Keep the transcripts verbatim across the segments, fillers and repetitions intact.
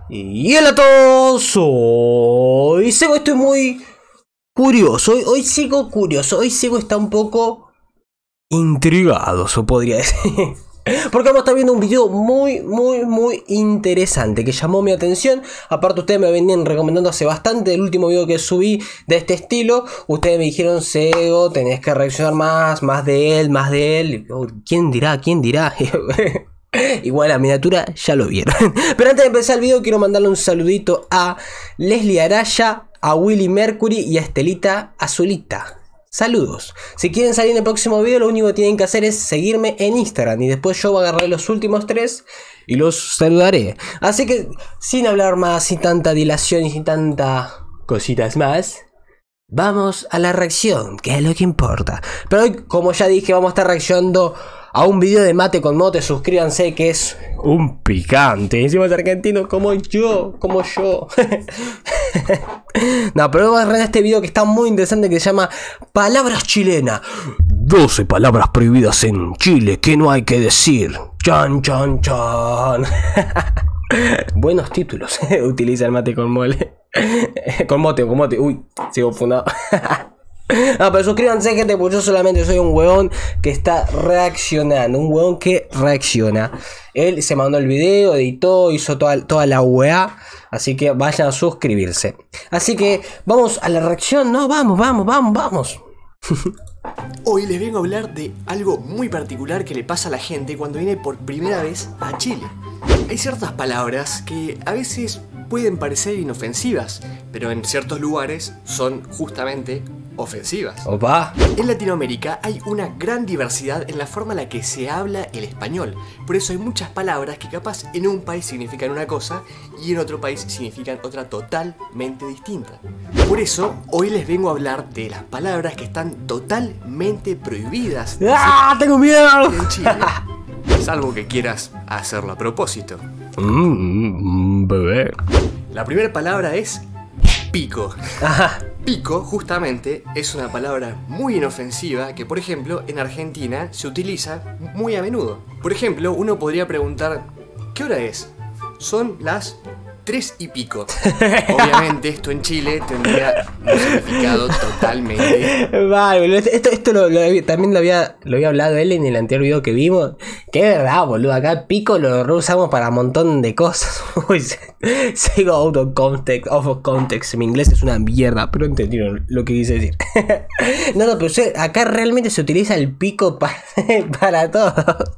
Y hola a todos, soy Sego, estoy muy curioso, hoy, hoy Sego curioso, hoy Sego está un poco intrigado, se podría decir. Porque vamos a estar viendo un video muy, muy, muy interesante que llamó mi atención. Aparte ustedes me venían recomendando hace bastante el último video que subí de este estilo. Ustedes me dijeron, Sego, tenés que reaccionar más, más de él, más de él. ¿Quién dirá? ¿Quién dirá? Igual la miniatura ya lo vieron. Pero antes de empezar el video quiero mandarle un saludito a Leslie Araya, a Willy Mercury y a Estelita Azulita. Saludos. Si quieren salir en el próximo video, lo único que tienen que hacer es seguirme en Instagram y después yo voy a agarrar los últimos tres y los saludaré. Así que sin hablar más, sin tanta dilación y sin tanta cositas más, vamos a la reacción, que es lo que importa. Pero hoy, como ya dije, vamos a estar reaccionando a un video de Mate con Mote. Suscríbanse, que es un picante. Encima es argentino como yo, como yo. No, pero vamos a ver este video que está muy interesante, que se llama Palabras Chilenas. doce palabras prohibidas en Chile que no hay que decir. Chan, chan, chan. Buenos títulos. Utiliza el Mate con mole. Con mote, con mote. Uy, sigo fundado. No, pero suscríbanse, gente, porque yo solamente soy un huevón que está reaccionando. Un huevón que reacciona. Él se mandó el video, editó, hizo toda, toda la U E A. Así que vayan a suscribirse. Así que vamos a la reacción, ¿no? Vamos, vamos, vamos, vamos. Hoy les vengo a hablar de algo muy particular que le pasa a la gente cuando viene por primera vez a Chile. Hay ciertas palabras que a veces pueden parecer inofensivas, pero en ciertos lugares son justamente ofensivas. Opa. En Latinoamérica hay una gran diversidad en la forma en la que se habla el español. Por eso hay muchas palabras que capaz en un país significan una cosa y en otro país significan otra totalmente distinta. Por eso hoy les vengo a hablar de las palabras que están totalmente prohibidas. ¡Ah! ¡Tengo miedo! En Chile, salvo que quieras hacerlo a propósito. Mmm, bebé. La primera palabra es pico. Ajá. Pico, justamente, es una palabra muy inofensiva que, por ejemplo, en Argentina se utiliza muy a menudo. Por ejemplo, uno podría preguntar, ¿qué hora es? Son las tres y pico. Obviamente esto en Chile tendría un significado totalmente... Vale, esto, esto lo, lo, también lo había, lo había hablado él en el anterior video que vimos. Que es verdad, boludo, acá pico lo reusamos para un montón de cosas. Uy, sigo out of context, out of context. Mi inglés es una mierda, pero entendieron lo que quise decir. No, no, pero acá realmente se utiliza el pico para, para todo.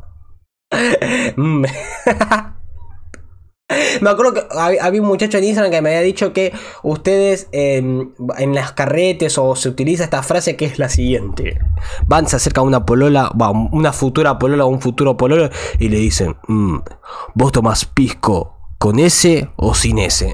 Me acuerdo que había un muchacho en Instagram que me había dicho que ustedes eh, en las carretes o se utiliza esta frase que es la siguiente. Van, se acerca una polola, va, una futura polola o un futuro pololo y le dicen, mmm, ¿vos tomás pisco con ese o sin ese?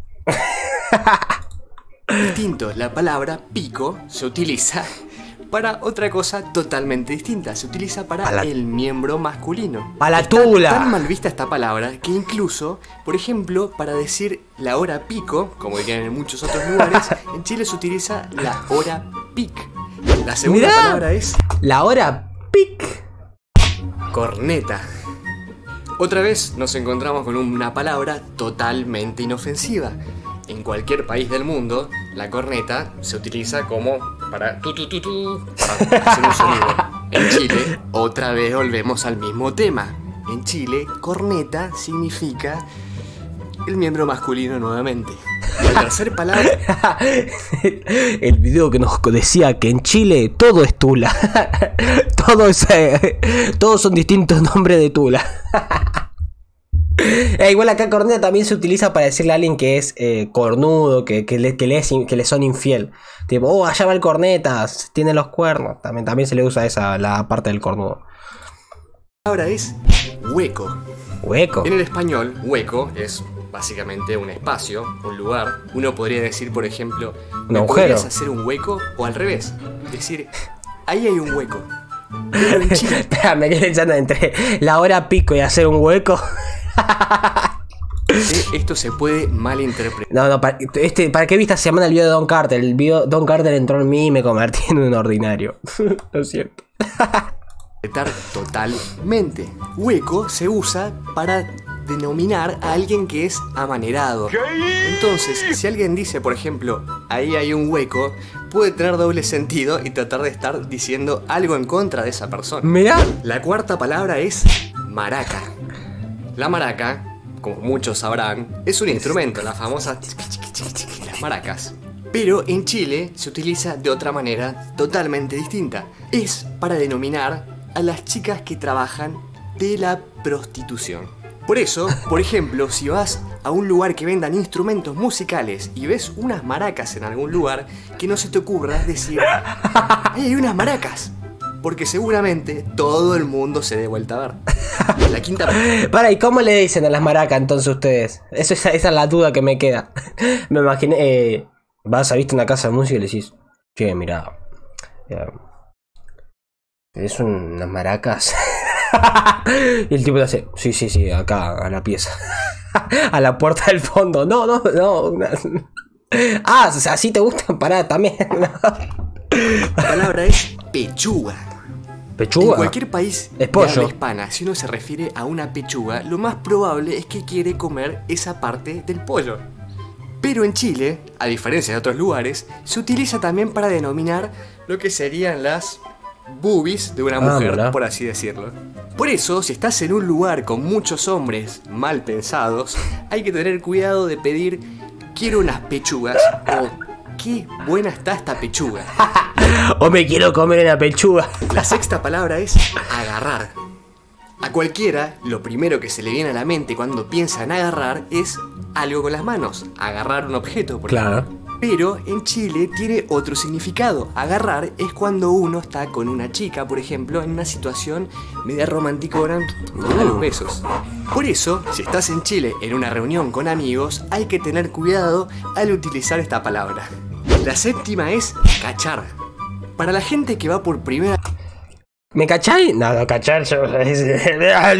Distinto, la palabra pico se utiliza para otra cosa totalmente distinta. Se utiliza para, para el miembro masculino. Para la tula. Está tan mal vista esta palabra que incluso, por ejemplo, para decir la hora pico, como dirían en muchos otros lugares, en Chile se utiliza la hora pic. La segunda Mirá, palabra es la hora pic. Corneta. Otra vez nos encontramos con una palabra totalmente inofensiva. En cualquier país del mundo, la corneta se utiliza como para tu tu tu tu, para hacer un sonido. En Chile, otra vez volvemos al mismo tema. En Chile, corneta significa el miembro masculino nuevamente. La tercera palabra... El video que nos decía que en Chile todo es tula. Todo es, eh, todos son distintos nombres de tula. Eh, igual acá corneta también se utiliza para decirle a alguien que es eh, cornudo, que, que, le, que, le es, que le son infiel. Tipo, oh, allá va el corneta, tiene los cuernos. También, también se le usa esa, la parte del cornudo. Ahora es hueco. Hueco. En el español, hueco es básicamente un espacio, un lugar. Uno podría decir, por ejemplo, un agujero. ¿Podrías hacer un hueco? O al revés, decir, ahí hay un hueco. Pero en Chile... Espera, me quedé pensando entre la hora pico y hacer un hueco. Esto se puede malinterpretar. No, no, para, este, ¿para qué viste semana el video de Don Carter? El video Don Carter entró en mí y me convertí en un ordinario. Lo siento. Totalmente. Hueco se usa para denominar a alguien que es amanerado. Entonces, si alguien dice, por ejemplo, ahí hay un hueco, puede tener doble sentido y tratar de estar diciendo algo en contra de esa persona. Mirá. La cuarta palabra es maraca. La maraca, como muchos sabrán, es un instrumento, las famosas las maracas. Pero en Chile se utiliza de otra manera totalmente distinta. Es para denominar a las chicas que trabajan de la prostitución. Por eso, por ejemplo, si vas a un lugar que vendan instrumentos musicales y ves unas maracas en algún lugar, que no se te ocurra decir ¡ay, hay unas maracas! Porque seguramente todo el mundo se dé vuelta a ver. La quinta... Para, ¿y cómo le dicen a las maracas entonces ustedes? Eso, esa, esa es la duda que me queda. Me imaginé... Eh, vas a viste una casa de música y le decís, che, mirá, eh, ¿es un, unas maracas? Y el tipo te hace, sí, sí, sí, acá, a la pieza. A la puerta del fondo. No, no, no. Una... Ah, o sea, así te gustan, pará, también. La palabra es pechuga. ¿Pechuga? En cualquier país es pollo. de habla hispana, si uno se refiere a una pechuga, lo más probable es que quiere comer esa parte del pollo. Pero en Chile, a diferencia de otros lugares, se utiliza también para denominar lo que serían las boobies de una mujer, ah, por así decirlo. Por eso, si estás en un lugar con muchos hombres mal pensados, hay que tener cuidado de pedir quiero unas pechugas o qué buena está esta pechuga. O me quiero comer una pechuga. La sexta palabra es agarrar. A cualquiera, lo primero que se le viene a la mente cuando piensa en agarrar es algo con las manos, agarrar un objeto, por claro. ejemplo. Pero en Chile tiene otro significado. Agarrar es cuando uno está con una chica, por ejemplo, en una situación media romanticona, a los besos. Por eso, si estás en Chile en una reunión con amigos, hay que tener cuidado al utilizar esta palabra. La séptima es cachar. Para la gente que va por primera vez ¿me cachai? No, no, cachar yo... a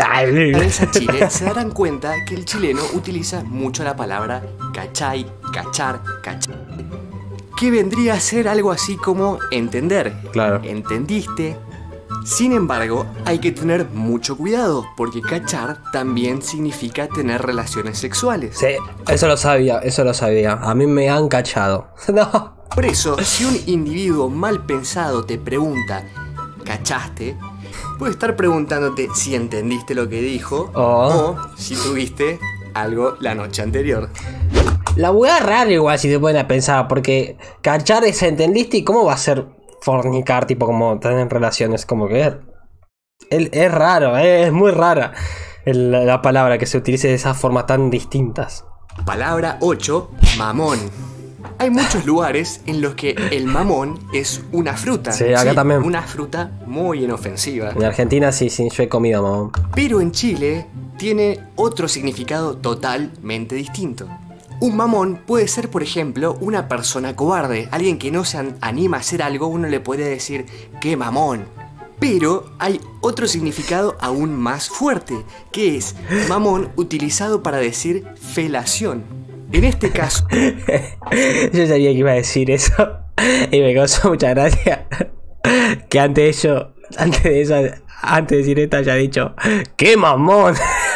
Chile, se darán cuenta que el chileno utiliza mucho la palabra cachai, cachar, cachai, que vendría a ser algo así como entender. Claro. ¿Entendiste? Sin embargo, hay que tener mucho cuidado, porque cachar también significa tener relaciones sexuales. Sí, eso lo sabía, eso lo sabía. A mí me han cachado. No. Por eso, si un individuo mal pensado te pregunta ¿cachaste? Puede estar preguntándote si entendiste lo que dijo oh. o si tuviste algo la noche anterior. La voy a rara igual si te ponen a pensar, porque cachar es entendiste y cómo va a ser fornicar, tipo como tener relaciones, como que es, es, es raro, eh, es muy rara el, la palabra que se utilice de esas formas tan distintas. Palabra ocho, mamón. Hay muchos lugares en los que el mamón es una fruta. Sí, acá sí, también. Una fruta muy inofensiva. En Argentina sí, sí, yo he comido mamón. Pero en Chile tiene otro significado totalmente distinto. Un mamón puede ser, por ejemplo, una persona cobarde. Alguien que no se anima a hacer algo, uno le puede decir ¡qué mamón! Pero hay otro significado aún más fuerte, que es mamón utilizado para decir felación. En este caso... Yo sabía que iba a decir eso y me causó mucha gracia que antes de eso, antes de eso, antes de decir esto haya dicho ¡qué mamón!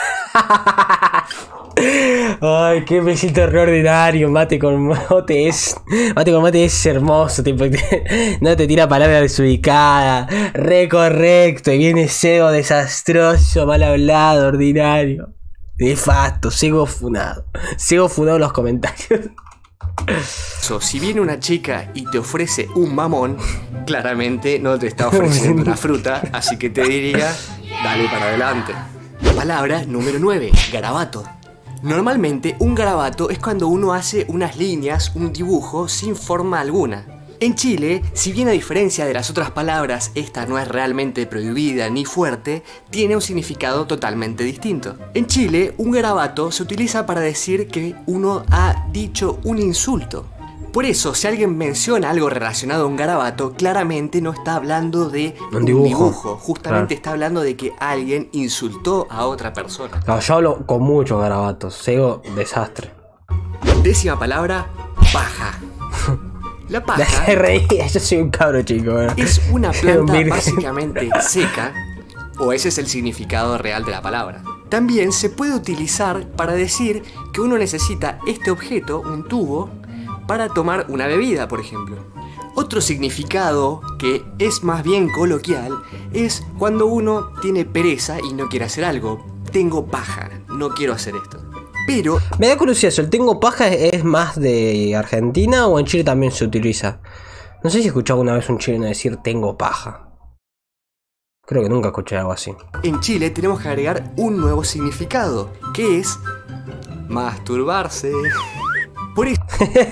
Ay, qué besito extraordinario. Mate con mate es Mate con mate es hermoso, tipo, no te tira palabras desubicadas, re correcto, y viene cego desastroso, mal hablado, ordinario. Nefasto, sigo funado. Sigo funado en los comentarios. So, si viene una chica y te ofrece un mamón, claramente no te está ofreciendo una fruta, así que te diría, dale para adelante. Palabra número nueve, garabato. Normalmente un garabato es cuando uno hace unas líneas, un dibujo sin forma alguna. En Chile, si bien a diferencia de las otras palabras, esta no es realmente prohibida ni fuerte, tiene un significado totalmente distinto. En Chile, un garabato se utiliza para decir que uno ha dicho un insulto. Por eso, si alguien menciona algo relacionado a un garabato, claramente no está hablando de un, un dibujo. dibujo. Justamente claro. Está hablando de que alguien insultó a otra persona. No, yo hablo con muchos garabatos, sigo desastre. Décima palabra, paja. La paja reía, yo soy un cabro chico, ¿eh? Es una planta básicamente seca, o ese es el significado real de la palabra. También se puede utilizar para decir que uno necesita este objeto, un tubo, para tomar una bebida, por ejemplo. Otro significado que es más bien coloquial es cuando uno tiene pereza y no quiere hacer algo. Tengo paja, no quiero hacer esto. Pero me da curiosidad, ¿el tengo paja es más de Argentina o en Chile también se utiliza? No sé si he escuchado alguna vez un chileno decir tengo paja. Creo que nunca escuché algo así. En Chile tenemos que agregar un nuevo significado, que es masturbarse. Por eso...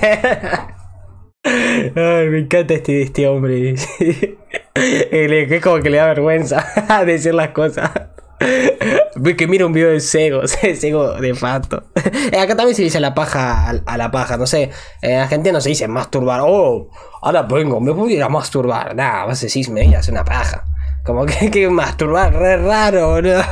Ay, me encanta este, este hombre. Es como que le da vergüenza decir las cosas. Ve que mira un video de Sego, Sego de fato. Acá también se dice la paja a, a la paja, no sé. En Argentina no se dice masturbar. Oh, ahora vengo, me voy a ir a masturbar. Nah, vas a decir, me voy a hacer una paja. Como que, que masturbar, re raro, ¿no?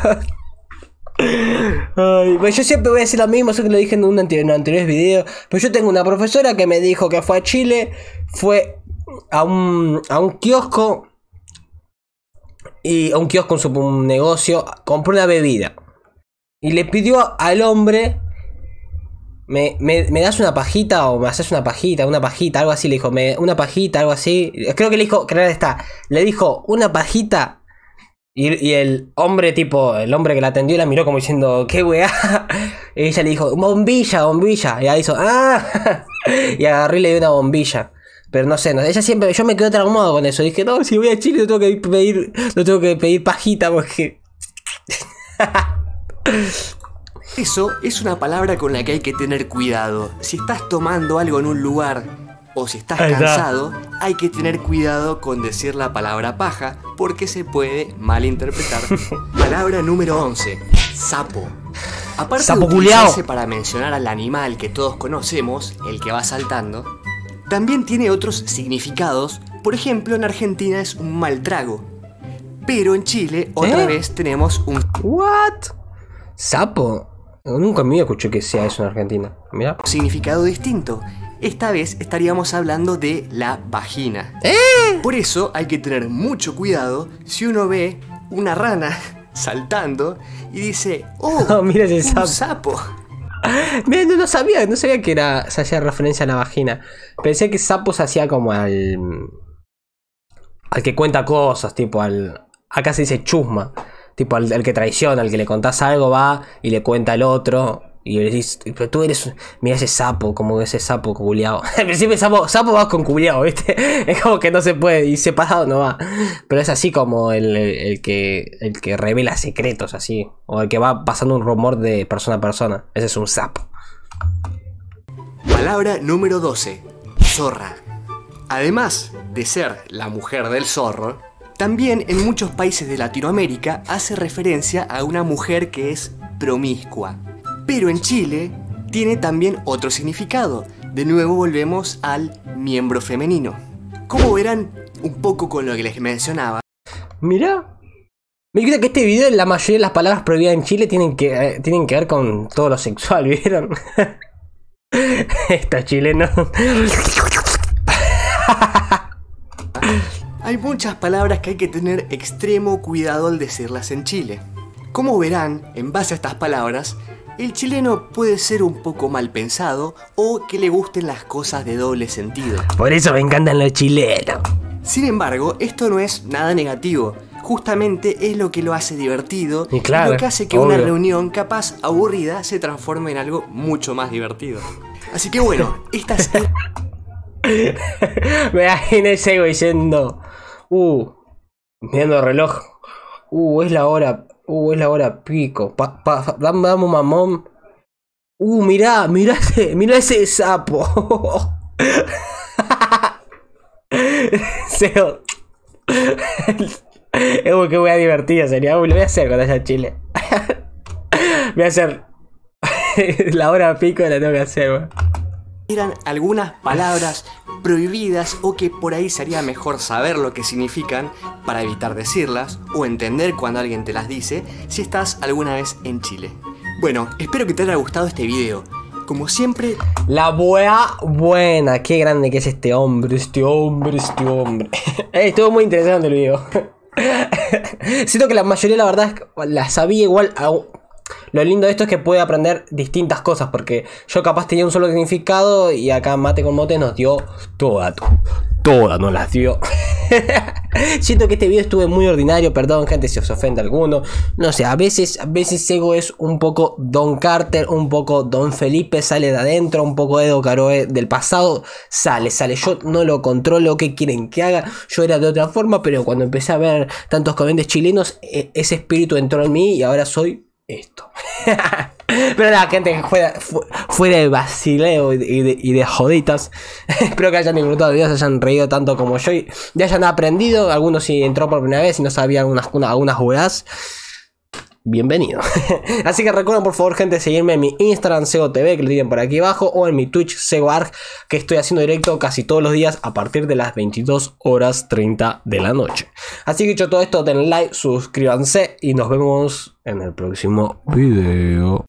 Ay, pues yo siempre voy a decir lo mismo, sé que lo dije en un anterior, en anteriores videos. Pues yo tengo una profesora que me dijo que fue a Chile, fue a un, a un kiosco. Y a un kiosco, un, un negocio, compró una bebida. Y le pidió al hombre, me, me, me das una pajita o me haces una pajita, una pajita, algo así, le dijo, me, una pajita, algo así. Creo que le dijo, creo que está, le dijo una pajita. Y, y el hombre, tipo, el hombre que la atendió la miró como diciendo, ¿qué weá? Y ella le dijo, bombilla, bombilla. Y ella hizo, ¡ah! Y agarré y le dio una bombilla. Pero no sé, no, ella siempre, yo me quedé traumado con eso. Dije, no, si voy a Chile, no tengo que pedir, no tengo que pedir pajita porque... Eso es una palabra con la que hay que tener cuidado. Si estás tomando algo en un lugar o si estás cansado, hay que tener cuidado con decir la palabra paja porque se puede malinterpretar. Palabra número once, sapo. Aparte sapo de utilizarse para mencionar al animal que todos conocemos, el que va saltando, también tiene otros significados. Por ejemplo, en Argentina es un mal trago. Pero en Chile, otra ¿Eh? vez, tenemos un... ¿What? ¿Sapo? Nunca me escuché que sea eso en Argentina. Mira. Significado distinto. Esta vez estaríamos hablando de la vagina. ¿Eh? Por eso hay que tener mucho cuidado si uno ve una rana saltando y dice, oh, oh mira ese un sapo. sapo. Mira, no, no sabía, no sabía que era, se hacía referencia a la vagina. Pensé que sapo se hacía como al... al que cuenta cosas, tipo al... Acá se dice chusma. Tipo al, al que traiciona, al que le contás algo va y le cuenta al otro. Y le decís, pero tú eres... Mira ese sapo, como ese sapo culiao. Al principio sapo, sapo va con culiao, ¿viste? Es como que no se puede, y separado no va. Pero es así como el, el, el que el que revela secretos, así. O el que va pasando un rumor de persona a persona. Ese es un sapo. Palabra número doce. Zorra. Además de ser la mujer del zorro, también en muchos países de Latinoamérica hace referencia a una mujer que es promiscua. Pero en Chile tiene también otro significado. De nuevo volvemos al miembro femenino. Como verán, un poco con lo que les mencionaba. Mirá. Me queda que este video, la mayoría de las palabras prohibidas en Chile tienen que, eh, tienen que ver con todo lo sexual, ¿vieron? Estos chilenos. Hay muchas palabras que hay que tener extremo cuidado al decirlas en Chile. Como verán, en base a estas palabras, el chileno puede ser un poco mal pensado o que le gusten las cosas de doble sentido. Por eso me encantan los chilenos. Sin embargo, esto no es nada negativo. Justamente es lo que lo hace divertido y, claro, y lo que hace que obvio. una reunión capaz aburrida se transforme en algo mucho más divertido. Así que bueno, esta es... Me imaginé ese diciendo, uh, mirando el reloj, uh, es la hora, uh, es la hora pico, pa, pa, dame, dame un mamón, uh, mirá, mirá ese, mirá ese sapo. Seo. Es muy que voy a divertir, sería, lo voy a hacer cuando haya en Chile. Voy a hacer la hora pico, la tengo que hacer, wey. Eran algunas palabras prohibidas o que por ahí sería mejor saber lo que significan para evitar decirlas o entender cuando alguien te las dice si estás alguna vez en Chile. Bueno, espero que te haya gustado este video. Como siempre... La buena buena, qué grande que es este hombre, este hombre, este hombre. Estuvo muy interesante el video. Siento que la mayoría, la verdad, la sabía igual. lo lindo de esto es que puede aprender distintas cosas, porque yo capaz tenía un solo significado y acá Mate con Mote nos dio toda, toda nos las dio. Siento que este video estuve muy ordinario, perdón gente si os ofende alguno. No sé, a veces, a veces Sego es un poco Don Carter, un poco Don Felipe, sale de adentro, un poco Edo Caroe del pasado, sale, sale. Yo no lo controlo, ¿qué quieren que haga? Yo era de otra forma, pero cuando empecé a ver tantos comediantes chilenos, ese espíritu entró en mí y ahora soy esto. Pero nada, gente, fuera, fuera de vacileo y de, y de joditas. Espero que hayan disfrutado el video, se hayan reído tanto como yo y ya hayan aprendido. Algunos si entró por primera vez y no sabían algunas, algunas jugadas. Bienvenido. Así que recuerden por favor gente seguirme en mi Instagram SegoTV, que lo tienen por aquí abajo, o en mi Twitch SegoArg, que estoy haciendo directo casi todos los días a partir de las veintidós horas treinta de la noche. Así que dicho todo esto, den like, suscríbanse y nos vemos en el próximo video.